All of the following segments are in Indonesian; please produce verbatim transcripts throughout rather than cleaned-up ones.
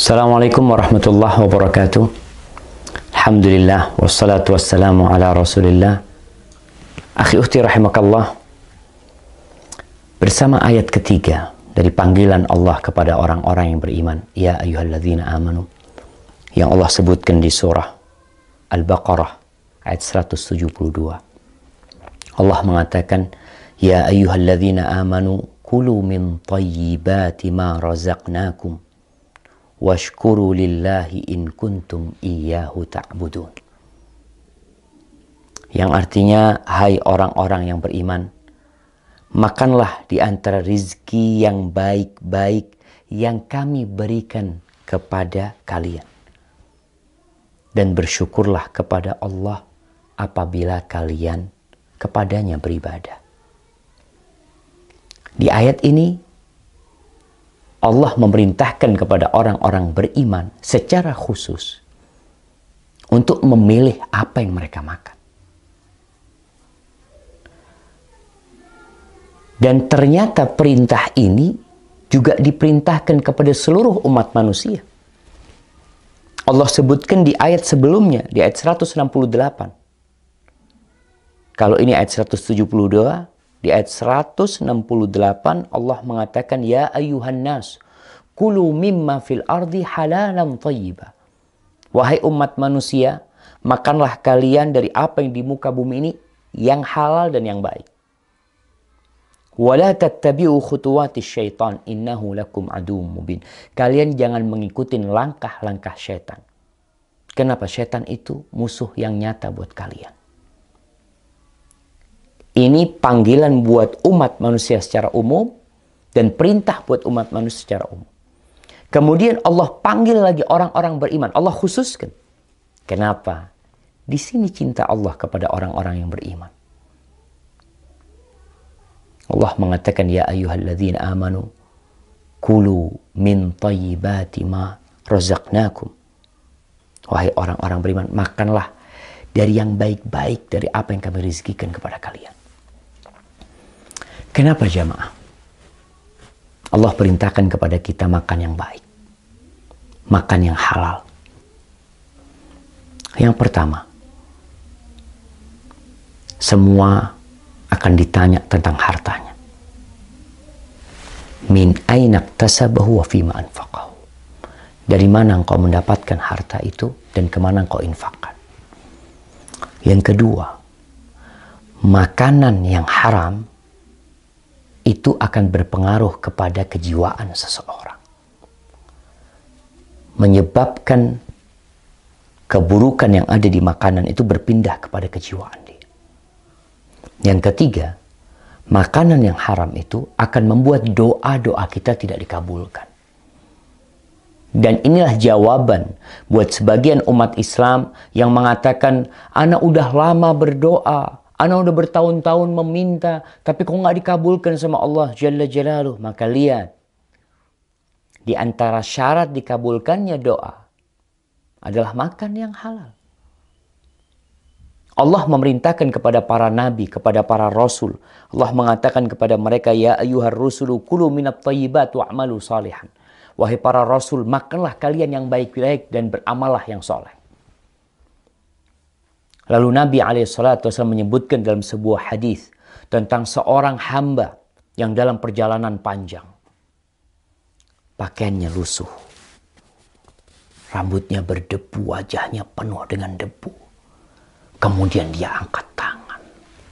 Assalamualaikum warahmatullahi wabarakatuh. Alhamdulillah wassalatu wassalamu ala Rasulillah. Akhi ukhti rahimakallah. Bersama ayat ketiga dari panggilan Allah kepada orang-orang yang beriman, ya ayyuhalladzina amanu, yang Allah sebutkan di surah Al-Baqarah ayat seratus tujuh puluh dua. Allah mengatakan, ya ayyuhalladzina amanu kulu min thayyibati ma razaqnakum washkuru lillahi in kuntum iyyahu ta'budun. Yang artinya, hai orang-orang yang beriman, makanlah di antara rizki yang baik-baik yang kami berikan kepada kalian. Dan bersyukurlah kepada Allah apabila kalian kepadanya beribadah. Di ayat ini, Allah memerintahkan kepada orang-orang beriman secara khusus untuk memilih apa yang mereka makan. Dan ternyata perintah ini juga diperintahkan kepada seluruh umat manusia. Allah sebutkan di ayat sebelumnya, di ayat seratus enam puluh delapan. Kalau ini ayat seratus tujuh puluh dua, di ayat seratus enam puluh delapan Allah mengatakan, ya ayyuhan nas kulu mimma fil ardi halalan thayyiba. Wahai umat manusia, makanlah kalian dari apa yang di muka bumi ini yang halal dan yang baik. Wala tattabi'u khutuwatis syaitan innahu lakum aduwwum mubin. Kalian jangan mengikuti langkah-langkah syaitan. Kenapa? Syaitan itu musuh yang nyata buat kalian. Ini panggilan buat umat manusia secara umum dan perintah buat umat manusia secara umum. Kemudian Allah panggil lagi orang-orang beriman. Allah khususkan. Kenapa? Di sini cinta Allah kepada orang-orang yang beriman. Allah mengatakan, ya ayyuhalladzina amanu kulu min thayyibati ma razaqnakum. Wahai orang-orang beriman, makanlah dari yang baik-baik dari apa yang kami rizkikan kepada kalian. Kenapa jamaah? Allah perintahkan kepada kita makan yang baik. Makan yang halal. Yang pertama, semua akan ditanya tentang hartanya. Min aina iktasabahu wa fima anfaqahu. Dari mana engkau mendapatkan harta itu dan kemana engkau infakkan. Yang kedua, makanan yang haram itu akan berpengaruh kepada kejiwaan seseorang. Menyebabkan keburukan yang ada di makanan itu berpindah kepada kejiwaan dia. Yang ketiga, makanan yang haram itu akan membuat doa-doa kita tidak dikabulkan. Dan inilah jawaban buat sebagian umat Islam yang mengatakan, ana udah lama berdoa, ana udah bertahun-tahun meminta, tapi kok nggak dikabulkan sama Allah Jalla Jalaluh. Maka lihat, di antara syarat dikabulkannya doa adalah makan yang halal. Allah memerintahkan kepada para nabi, kepada para rasul. Allah mengatakan kepada mereka, ya ayyuhar rusulu kulu minat thayyibat wa'malu salihan. Wahai para rasul, makanlah kalian yang baik-baik dan beramallah yang soleh. Lalu Nabi alaihissalatu wassalam menyebutkan dalam sebuah hadis tentang seorang hamba yang dalam perjalanan panjang. Pakaiannya lusuh. Rambutnya berdebu, wajahnya penuh dengan debu. Kemudian dia angkat tangan.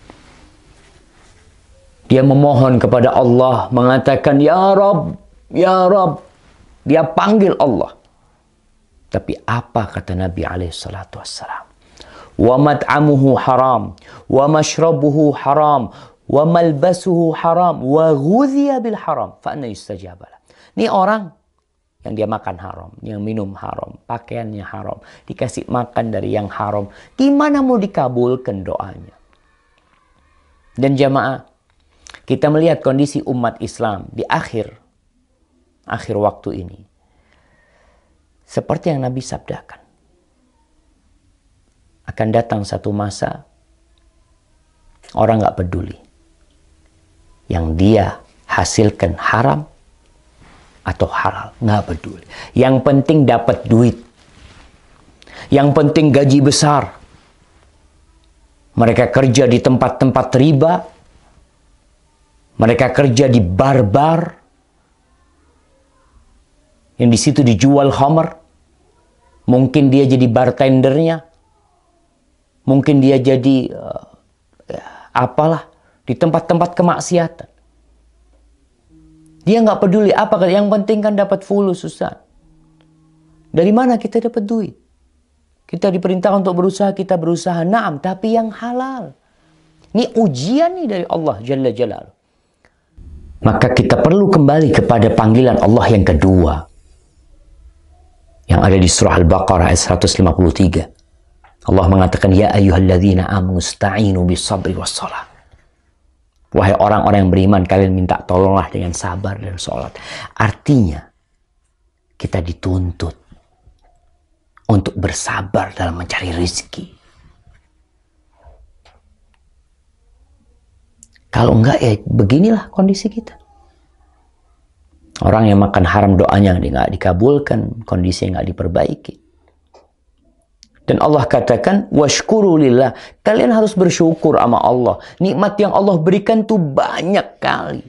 Dia memohon kepada Allah, mengatakan, ya Rabb, ya Rabb. Dia panggil Allah. Tapi apa kata Nabi alaihissalatu wassalam? Wa mat'amuhu haram, wa mashrabuhu haram, wa malbasuhu haram, wa ghudhiya bil haram, fa anna yustajaba lah. Ini orang yang dia makan haram, yang minum haram, pakaiannya haram, dikasih makan dari yang haram. Gimana mau dikabulkan doanya? Dan jamaah, kita melihat kondisi umat Islam di akhir akhir waktu ini. Seperti yang Nabi sabdakan. Akan datang satu masa, orang nggak peduli. Yang dia hasilkan haram atau halal, nggak peduli. Yang penting dapat duit. Yang penting gaji besar. Mereka kerja di tempat-tempat riba. Mereka kerja di bar-bar. Yang di situ dijual khamar. Mungkin dia jadi bartendernya. Mungkin dia jadi uh, apalah di tempat-tempat kemaksiatan. Dia nggak peduli apa, yang penting kan dapat fulus, Ustaz. Dari mana kita dapat duit? Kita diperintahkan untuk berusaha, kita berusaha, naam, tapi yang halal. Ini ujian nih dari Allah Jalla Jalaluh. Maka kita perlu kembali kepada panggilan Allah yang kedua. Yang ada di surah Al-Baqarah ayat seratus lima puluh tiga. Allah mengatakan, ya ayyuhalladzina amanu sta'inu bis-sabri was-shalah. Wahai orang-orang yang beriman, kalian minta tolonglah dengan sabar dan sholat. Artinya, kita dituntut untuk bersabar dalam mencari rezeki. Kalau enggak, ya beginilah kondisi kita. Orang yang makan haram doanya nggak dikabulkan, kondisi yang nggak diperbaiki. Dan Allah katakan, washkuru lillah. Kalian harus bersyukur sama Allah. Nikmat yang Allah berikan tuh banyak kali.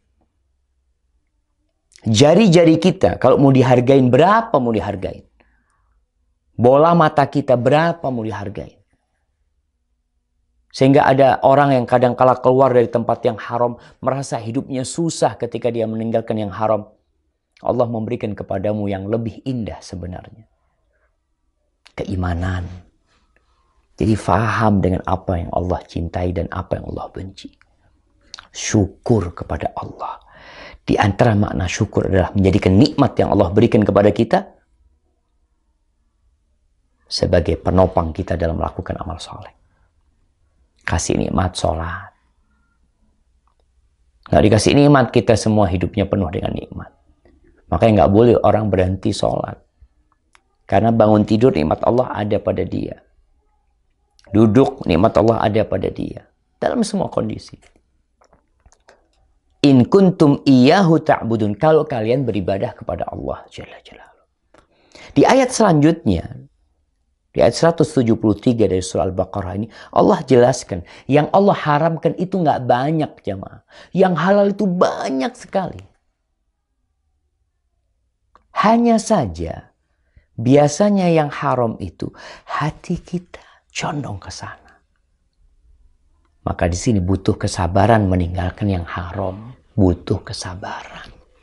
Jari-jari kita, kalau mau dihargain, berapa mau dihargain? Bola mata kita, berapa mau dihargain? Sehingga ada orang yang kadang kala keluar dari tempat yang haram, merasa hidupnya susah ketika dia meninggalkan yang haram. Allah memberikan kepadamu yang lebih indah sebenarnya. Keimanan. Jadi faham dengan apa yang Allah cintai dan apa yang Allah benci. Syukur kepada Allah. Di antara makna syukur adalah menjadikan nikmat yang Allah berikan kepada kita sebagai penopang kita dalam melakukan amal soleh. Kasih nikmat sholat. Nggak dikasih nikmat, kita semua hidupnya penuh dengan nikmat. Makanya nggak boleh orang berhenti sholat. Karena bangun tidur nikmat Allah ada pada dia. Duduk nikmat Allah ada pada dia. Dalam semua kondisi. In kuntum iyyahu ta'budun. Kalau kalian beribadah kepada Allah Jalla Jalaluh. Di ayat selanjutnya, di ayat seratus tujuh puluh tiga dari surah Al-Baqarah ini, Allah jelaskan, yang Allah haramkan itu nggak banyak, jamaah. Yang halal itu banyak sekali. Hanya saja, biasanya yang haram itu hati kita condong ke sana. Maka di sini butuh kesabaran meninggalkan yang haram, butuh kesabaran.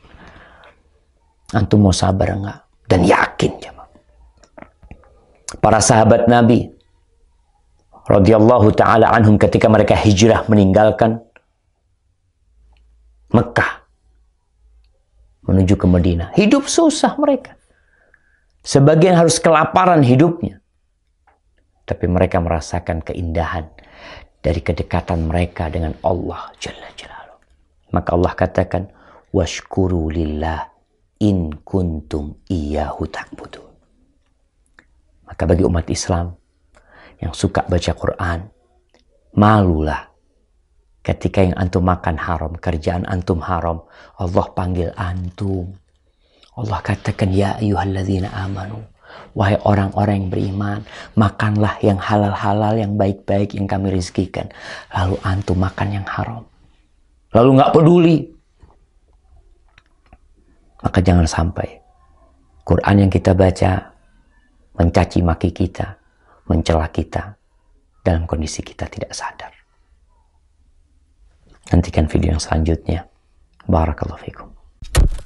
Antum mau sabar enggak? Dan yakin, jemaah. Para sahabat Nabi radhiyallahu taala anhum ketika mereka hijrah meninggalkan Mekah menuju ke Madinah, hidup susah mereka. Sebagian harus kelaparan hidupnya. Tapi mereka merasakan keindahan dari kedekatan mereka dengan Allah Jalla Jalaluh. Maka Allah katakan, washkuru lillah in kuntum iyyahu ta'budun. Maka bagi umat Islam yang suka baca Quran, malulah ketika yang antum makan haram, kerjaan antum haram, Allah panggil antum. Allah katakan, ya ayyuhalladzina amanu. Wahai orang-orang yang beriman, makanlah yang halal-halal, yang baik-baik yang kami rizkikan. Lalu antum makan yang haram. Lalu nggak peduli. Maka jangan sampai Quran yang kita baca mencaci maki kita, mencela kita dalam kondisi kita tidak sadar. Nantikan video yang selanjutnya. Barakallahu fikum.